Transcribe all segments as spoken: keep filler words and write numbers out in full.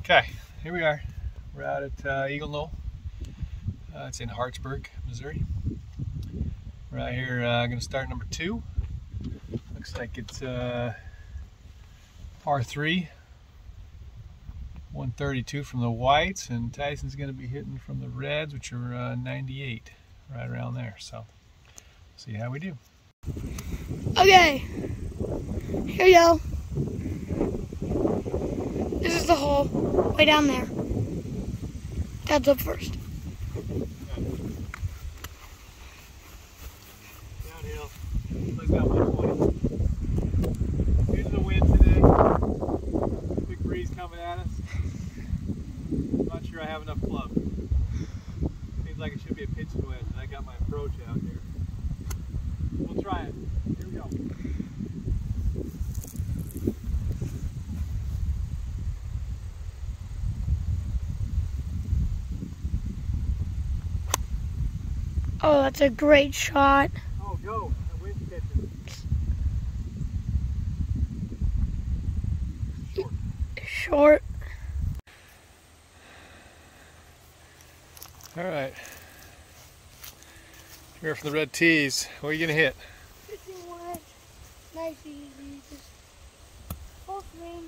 Okay, here we are. We're out at uh, Eagle Knoll. Uh, it's in Hartsburg, Missouri. Right here, uh, going to start number two. Looks like it's uh, par three, one thirty-two from the whites, and Tyson's going to be hitting from the reds, which are uh, ninety-eight, right around there. So, see how we do. Okay, here we go. This is the hole, way down there. Dad's up first. Downhill, like about one twenty. Here's the wind today. Big breeze coming at us. I'm not sure I have enough club. Seems like it should be a pitch to wedge, and I got my approach out here. We'll try it. Here we go. Oh, that's a great shot. Oh, go. That wind's pitching. Short. Short. All right. Here from the red tees. What are you going to hit? Pitching wedge. Nice, easy. Just full swing.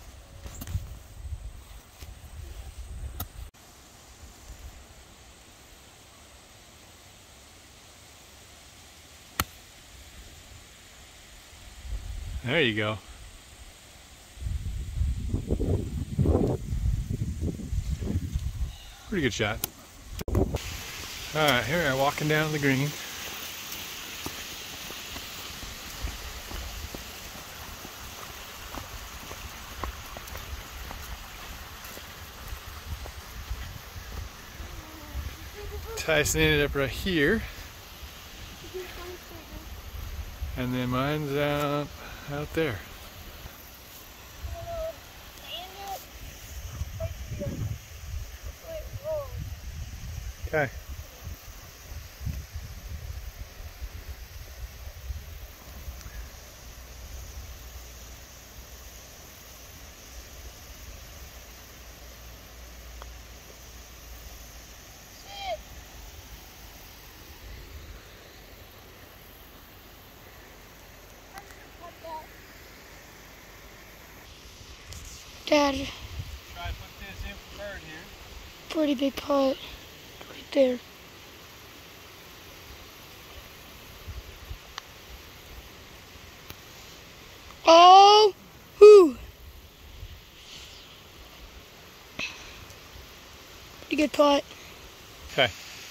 There you go. Pretty good shot. Alright, here we are walking down the green. Tyson ended up right here. And then mine's out out there. Okay. Dad, Try to put this in for bird here. pretty big putt right there. Oh, whoo. Pretty good putt. Okay.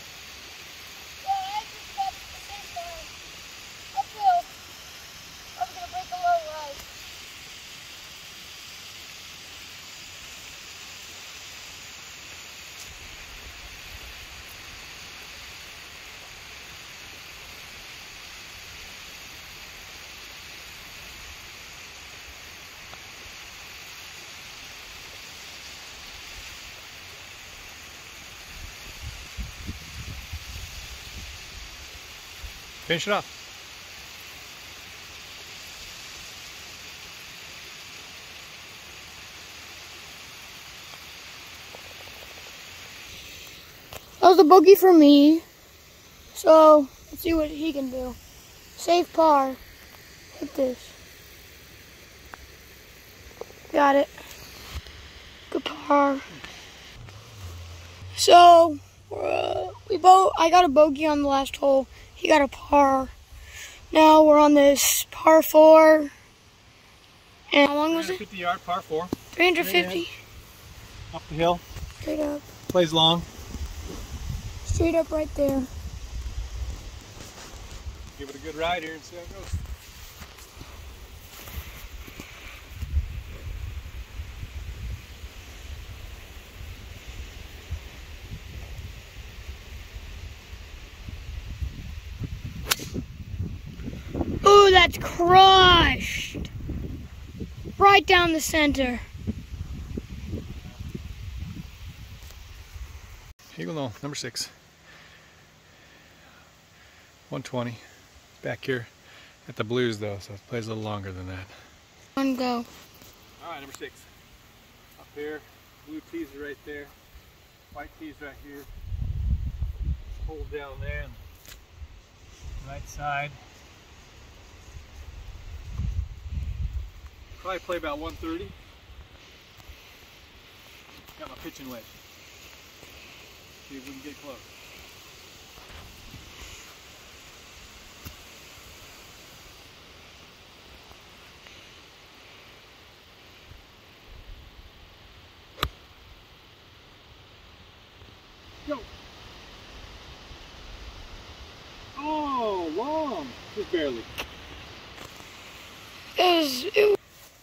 Finish it off. That was a bogey for me. So, let's see what he can do. Safe par. Hit this. Got it. Good par. So, uh, we both. I got a bogey on the last hole. He got a par. Now we're on this par four. And how long was it? three hundred fifty yard par four. three hundred fifty. Up the hill. Straight up. Plays long. Straight up right there. Give it a good ride here and see how it goes. Ooh, that's crushed. Right down the center. Eagle Knoll, number six. one twenty. Back here at the blues though, so it plays a little longer than that. One go. Alright, number six. Up here, Blue tees are right there. White tees right here. Hole down there on the right side. Probably play about one thirty. Got my pitching wedge. See if we can get close. Go. Oh, long. Just barely. It was, it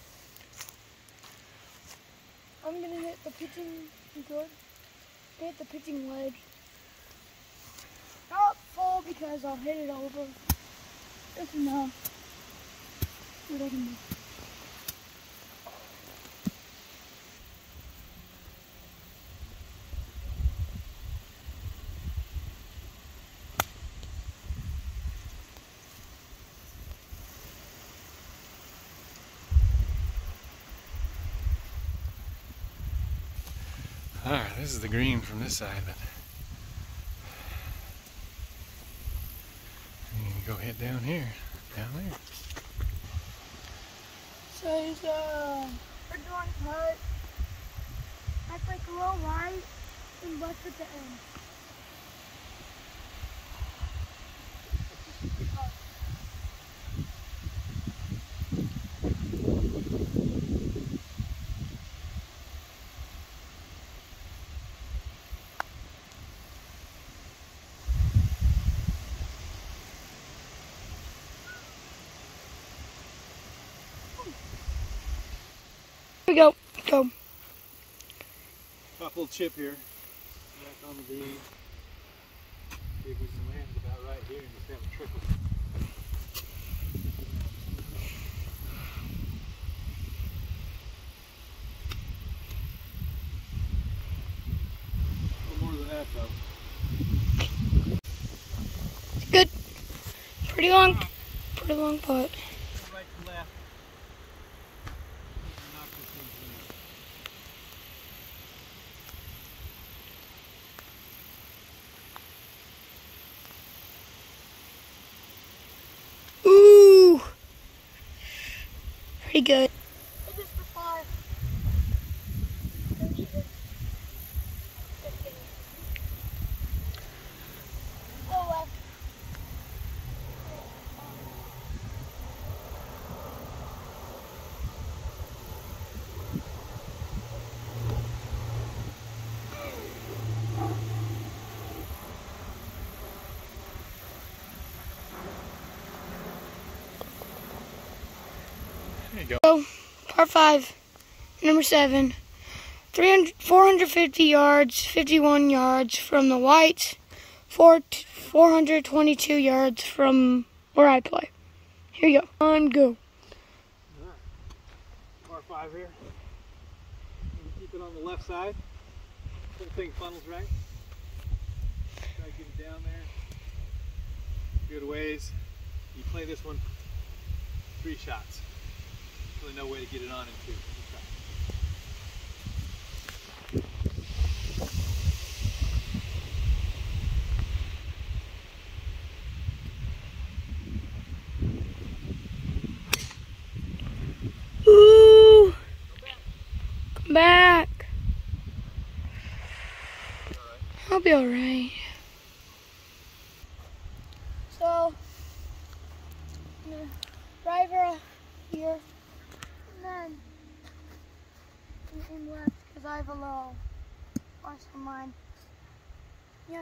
I'm gonna hit the pitching good. Hit the pitching wedge. Not full because I'll hit it over. Just enough. What I can do. Alright, this is the green from this side, but you can go hit down here, down there. So there's a red one cut. That's like a little right and left at the end. Here we go. Go. Tough little chip here. Back on the green. See if we can land about right here and just have a trickle. A little more than that though. Good. Pretty long. Pretty long putt. Right to left. Knock this thing through. Ooh. Pretty good. Hit this for five. Go left. There you go. So, par five, number seven, three hundred, four hundred fifty yards, fifty-one yards from the whites, four, four hundred twenty-two yards from where I play. Here you go. On go. Par five here. Keep it on the left side. Whole thing funnels right. Try to get it down there. Good ways. You play this one three shots. Really no way to get it on in two. Ooh. Come back. I'll be alright. So, I'm gonna driver here. And then in left because I have a little horse on mine. Yeah.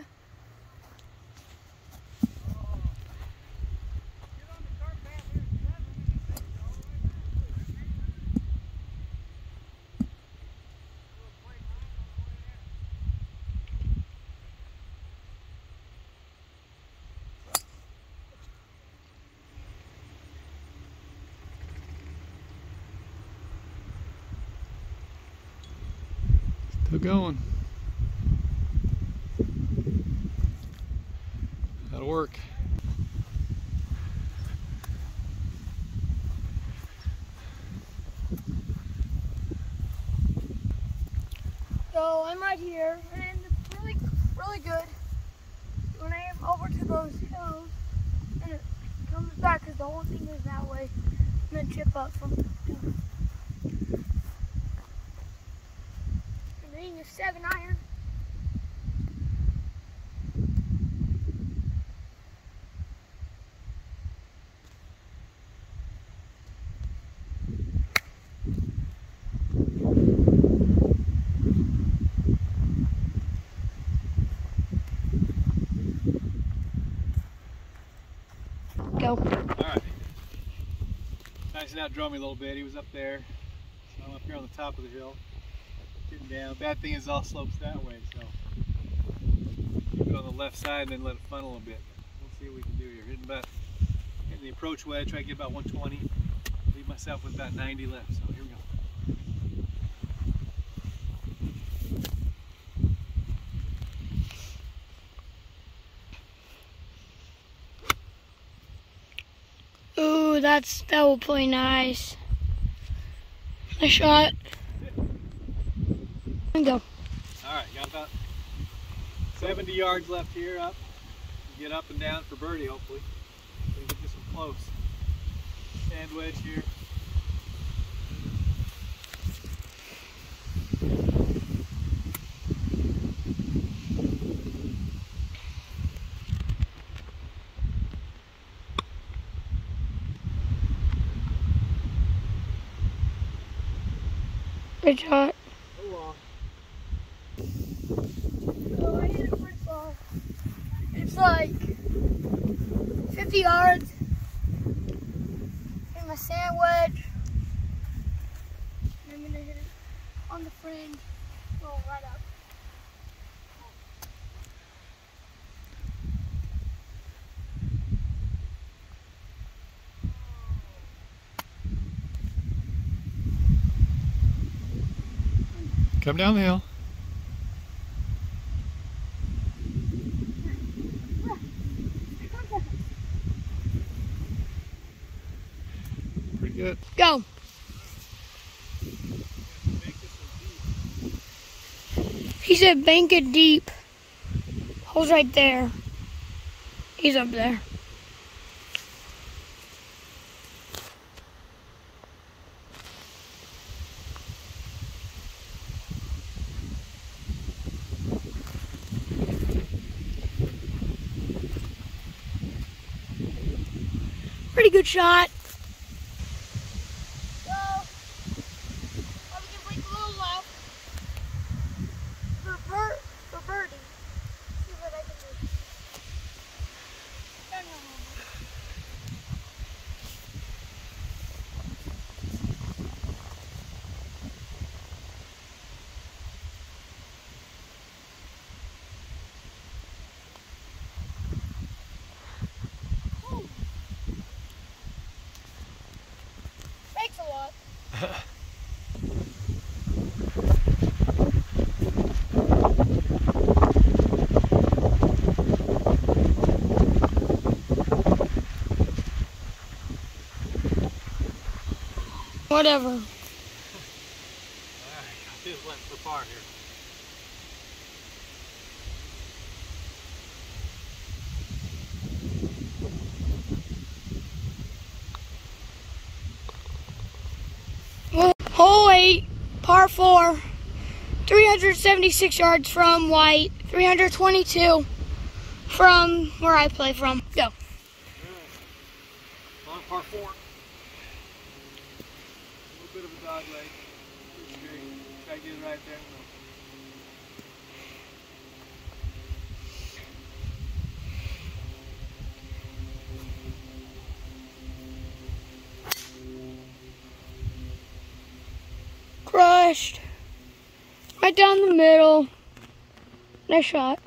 Still going. That'll work. So I'm right here, and it's really, really good. When I am over to those hills, and it comes back because the whole thing is that way, and then chip up from. I'm hitting a seven iron. Go. All right. Nice and outdrove me a little bit. He was up there. So I'm up here on the top of the hill. Getting down. Bad thing is all slopes that way, so keep it on the left side and then let it funnel a little bit. We'll see what we can do here. Hitting about hitting the approach wedge, try to get about one twenty. Leave myself with about ninety left. So here we go. Ooh, that's that will play nice. Nice shot. And go. Alright, got about seventy yards left here up. Get up and down for birdie, hopefully. We can get this one close. Sand wedge here. Good shot. Go long. So I hit it pretty far. It's like fifty yards. In my sand wedge. And I'm gonna hit it on the fringe. Roll right up. Come down the hill. Pretty good. Go. He said bank it deep. Hole's right there. He's up there. Pretty good shot. So, probably gonna break a little left for bir for birdie. See what I can do. Turn a little bit. Thanks a lot. Whatever. Alright, got this left for par here. Well, hole eight, par four, three hundred seventy-six yards from White, three hundred twenty-two from where I play from. Go. Alright. On par four. A little bit of a dog leg. Pretty straight. Try to get it right there. Crushed. Right down the middle. Nice shot.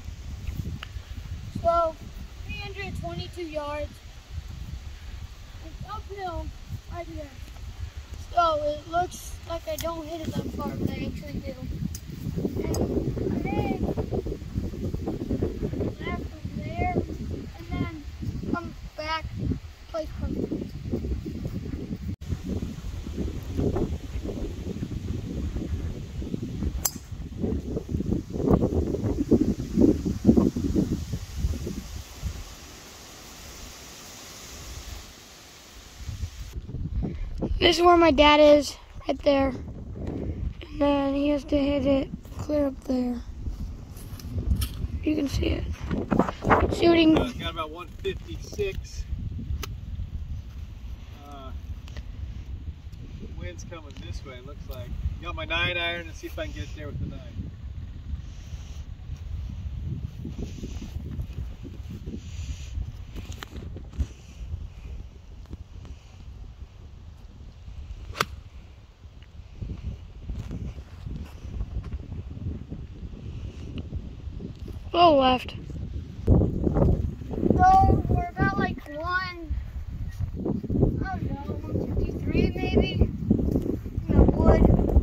So, three hundred twenty-two yards. It's uphill right here. So, it looks like I don't hit it that far, but I actually do. And then, left from there, and then come back, play perfect. This is where my dad is, right there. And then he has to hit it clear up there. You can see it. See what he can... Uh, it's got about one fifty-six. Uh, wind's coming this way, it looks like. Got my nine iron and see if I can get it there with the nine. A little left. So we're about like one, I don't know, one fifty-three maybe, in the wood.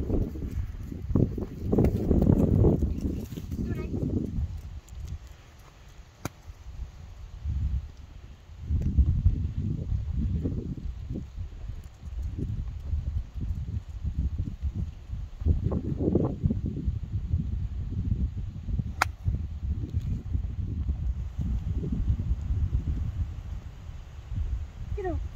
Get up.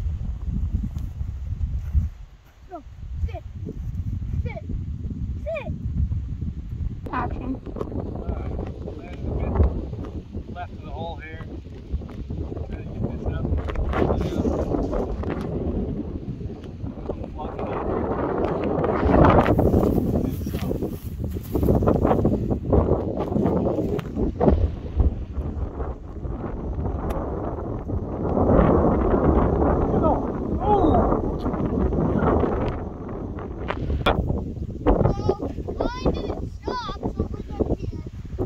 Go. Sit. Sit. Sit. Action. Alright, landed a bit left of the hole here. Try to get this up. Block it up. And so. Well, mine didn't stop, so we're back here.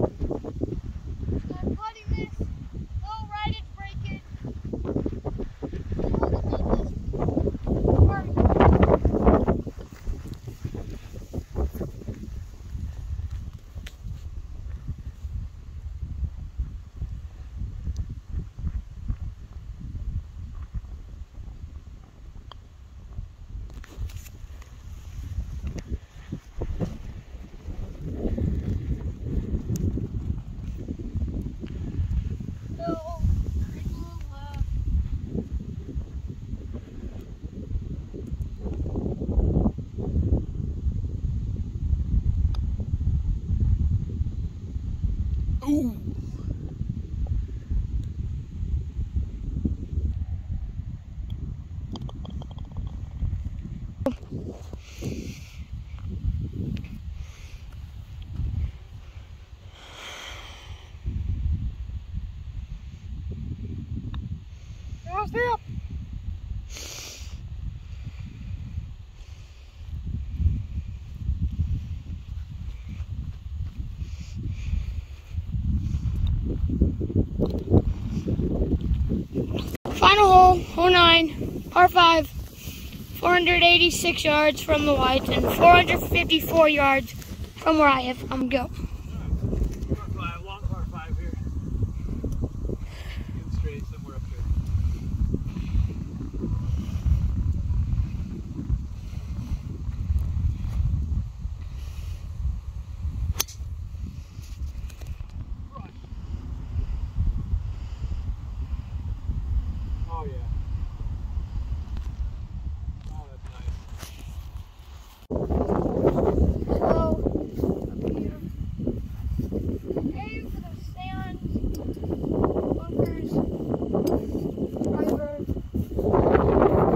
I'm cutting this. Go right it, break it. No, it's a little left. Ooh! Now stay up. Final hole, hole nine, par five, four hundred eighty-six yards from the whites and four hundred fifty-four yards from where I have. I'm go. Par five, long par five here. Getting straight somewhere up there. Oh yeah. Oh, that's nice. Go up here. Aim for the sand, bunkers, driver.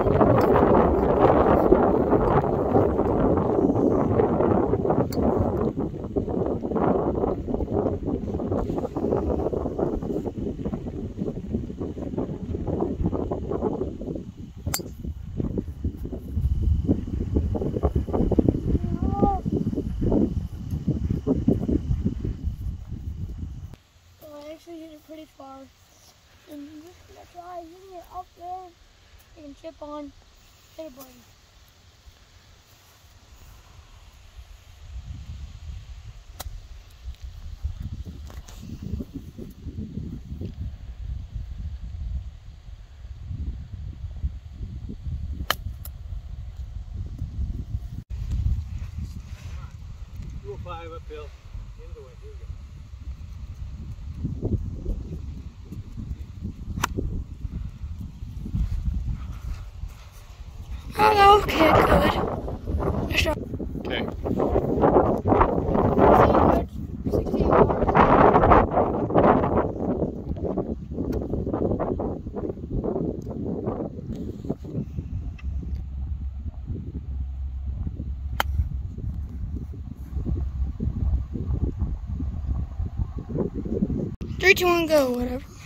Well, I actually hit it pretty far. And I'm just gonna try hitting it up there. You can chip on, hit a birdie. two oh five uphill. End of the way. Here we go. Oh, Oh, okay, good. Nice shot. Okay. sixteen yards. Three, two, one, go. Whatever.